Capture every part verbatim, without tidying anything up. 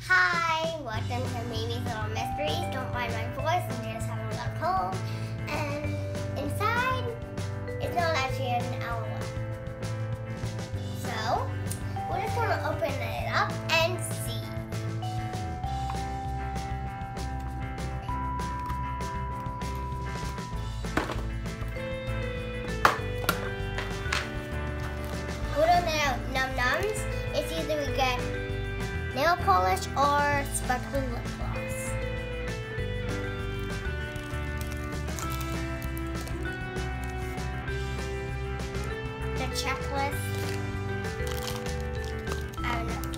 Hi, welcome to Mimi's Little Mysteries. Don't mind my voice, I'm just having a little cold. And inside, it's not actually an owl. So, we're just going to open it up and see. Little num nums, it's either we get nail polish or sparkly lip gloss. The checklist. I don't know.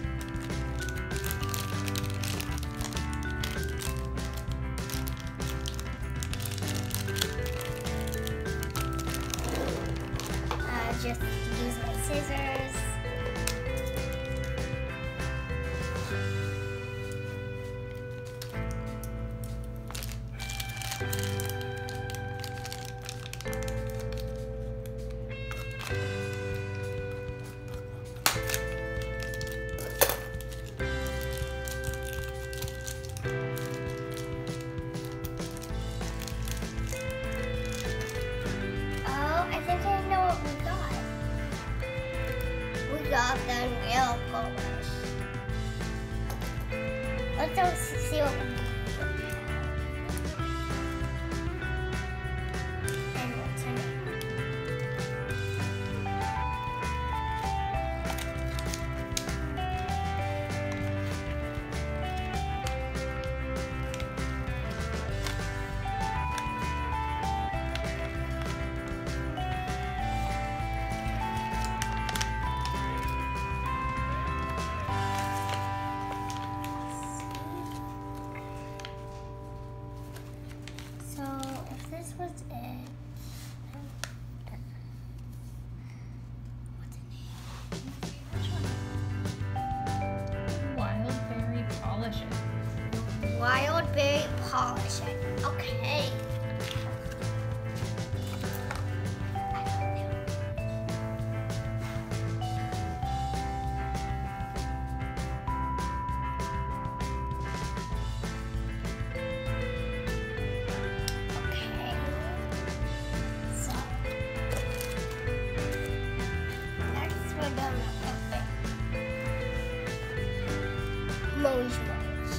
Uh, just use my scissors. Got the nail polish. Let's go see what we and what's in it. This was it. What's the name? Wild Berry Polish It. Wild Berry Polish It. Okay. Mo's Mo's.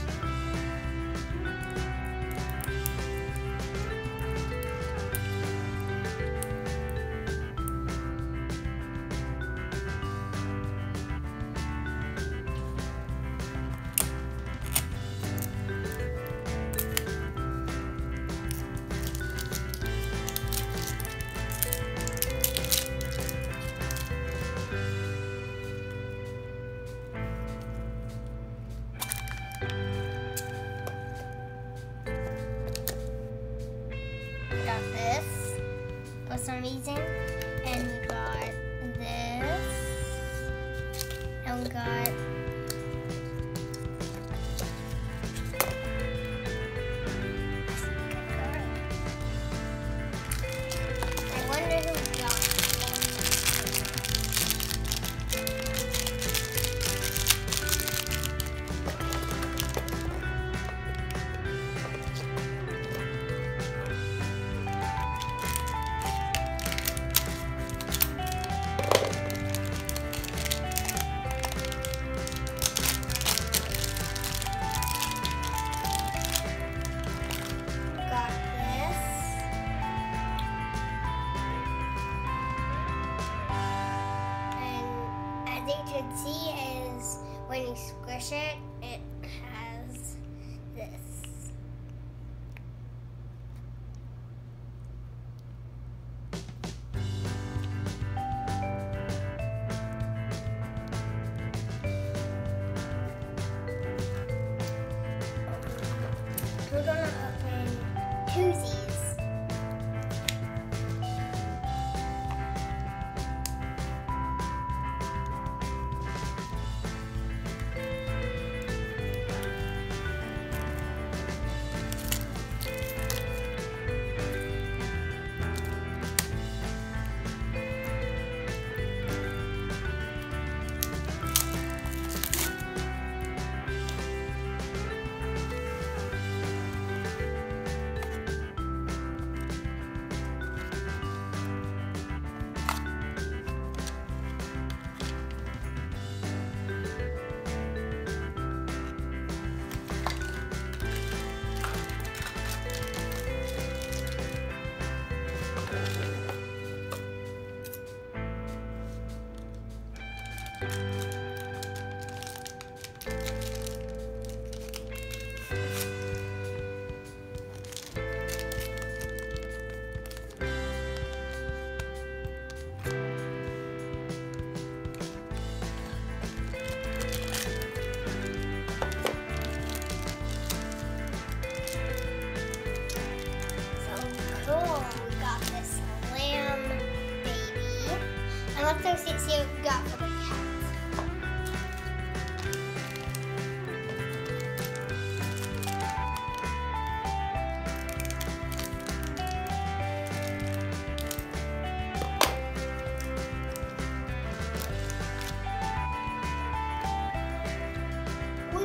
Got this for some reason, and we got this, and we got I wonder who we got. As you can see is when you squish it, it has this. We're gonna open koozies.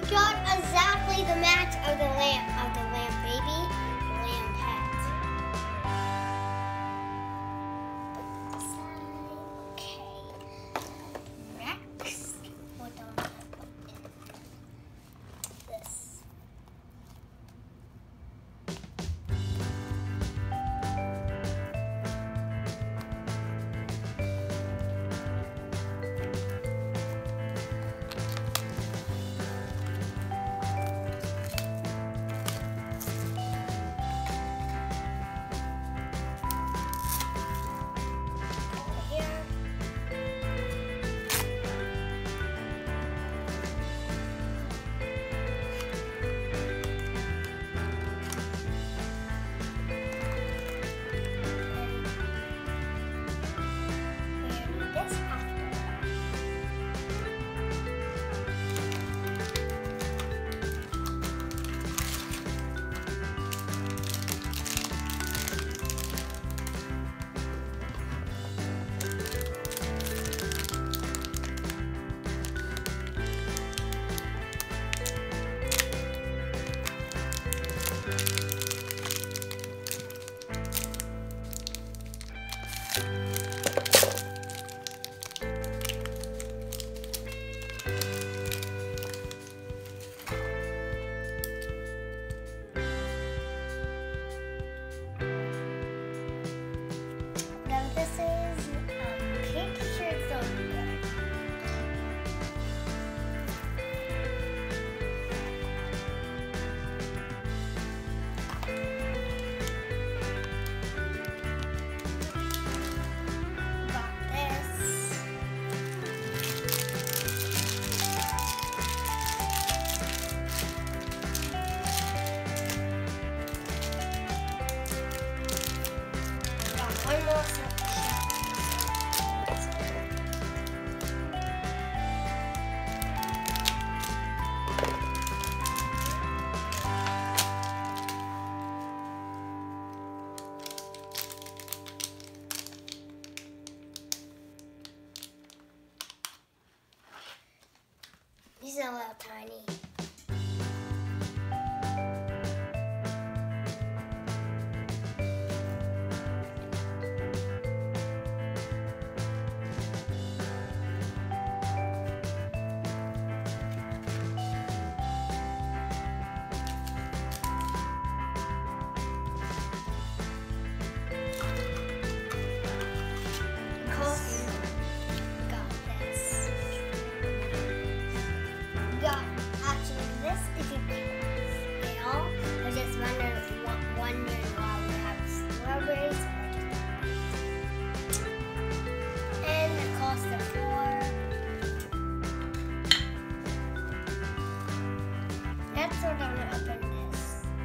got exactly the match of the lamp, of the lamp baby, the lamp pet. Okay. Next, what do I put in? This. Now this is um, pink shirts on good. Got this. Got one more section. These are a little tiny. Coffee. Got this. Got actually this is a big scale. I was just wondering, wondering why we have strawberries. And the cost of four. That's what I'm gonna open this.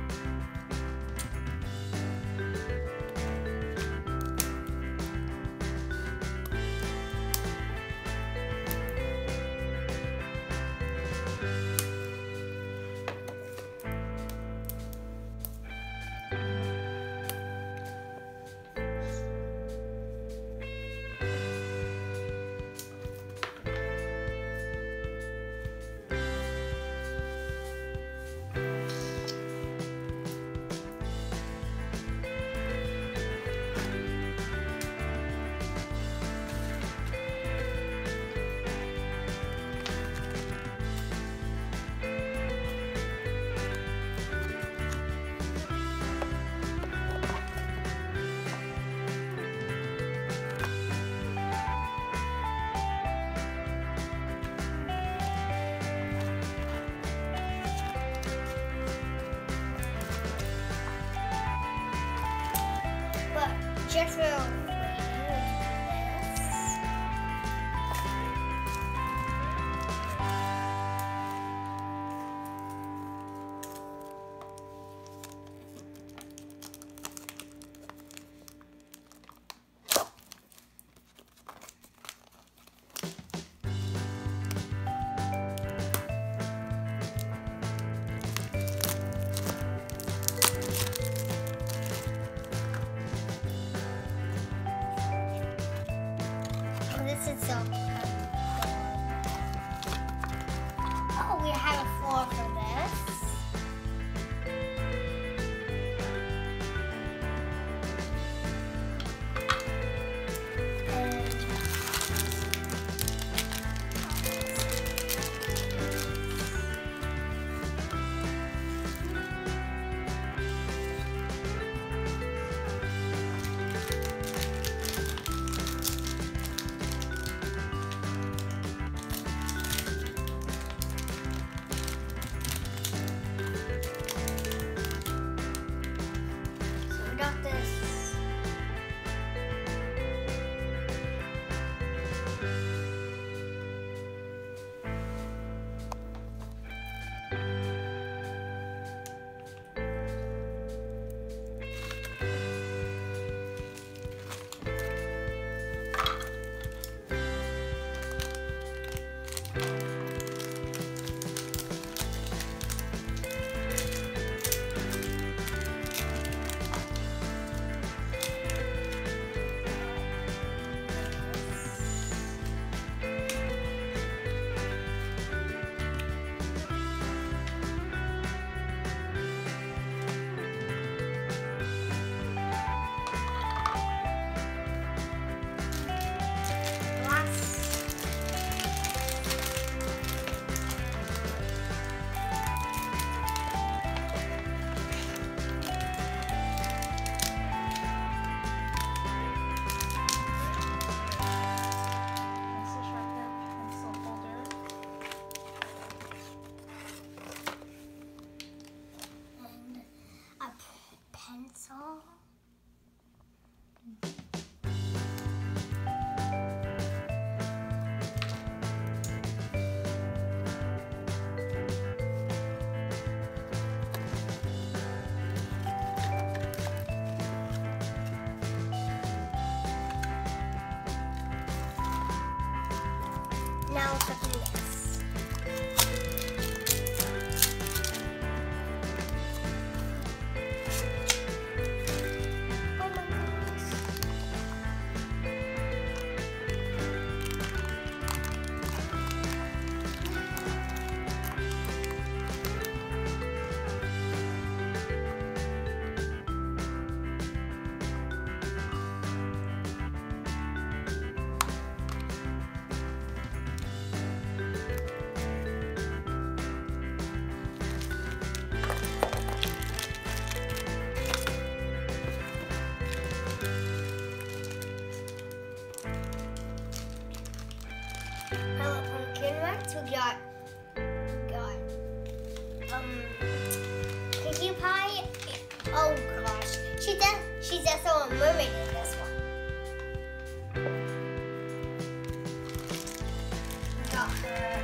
But just real quick, this. Oh, this is so. Oh, we have a floor for this. Pencil. Now cooking this. We got, we got, um, Pinkie Pie. Oh gosh, she does, she's also a mermaid in this one. We got her.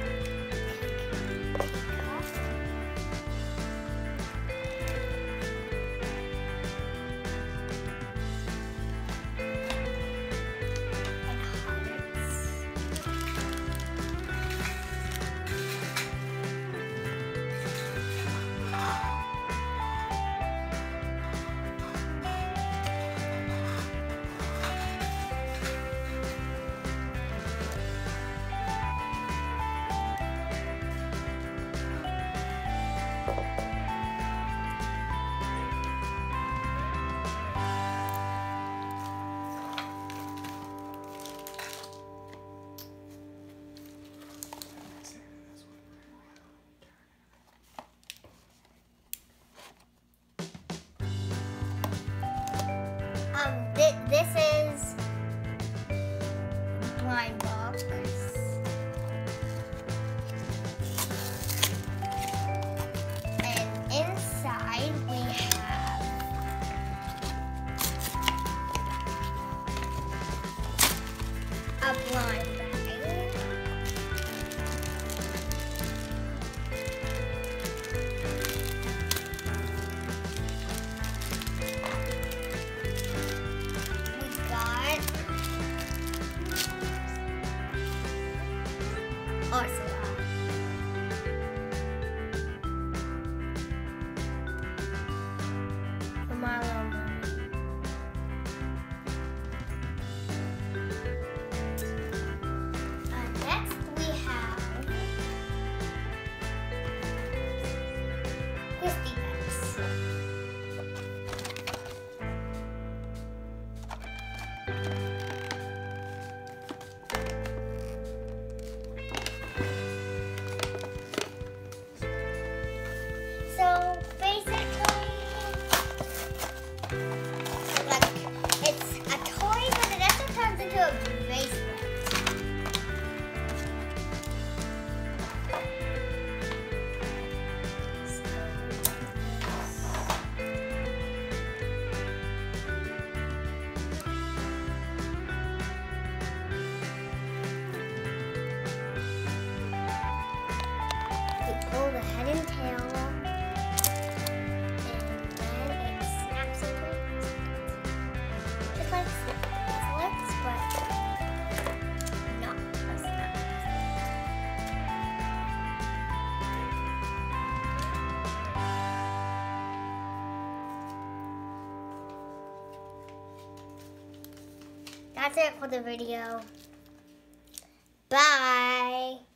you pull the head and tail, and then it snaps into a present. Just like bracelets, but not a snap. That's it for the video. Bye.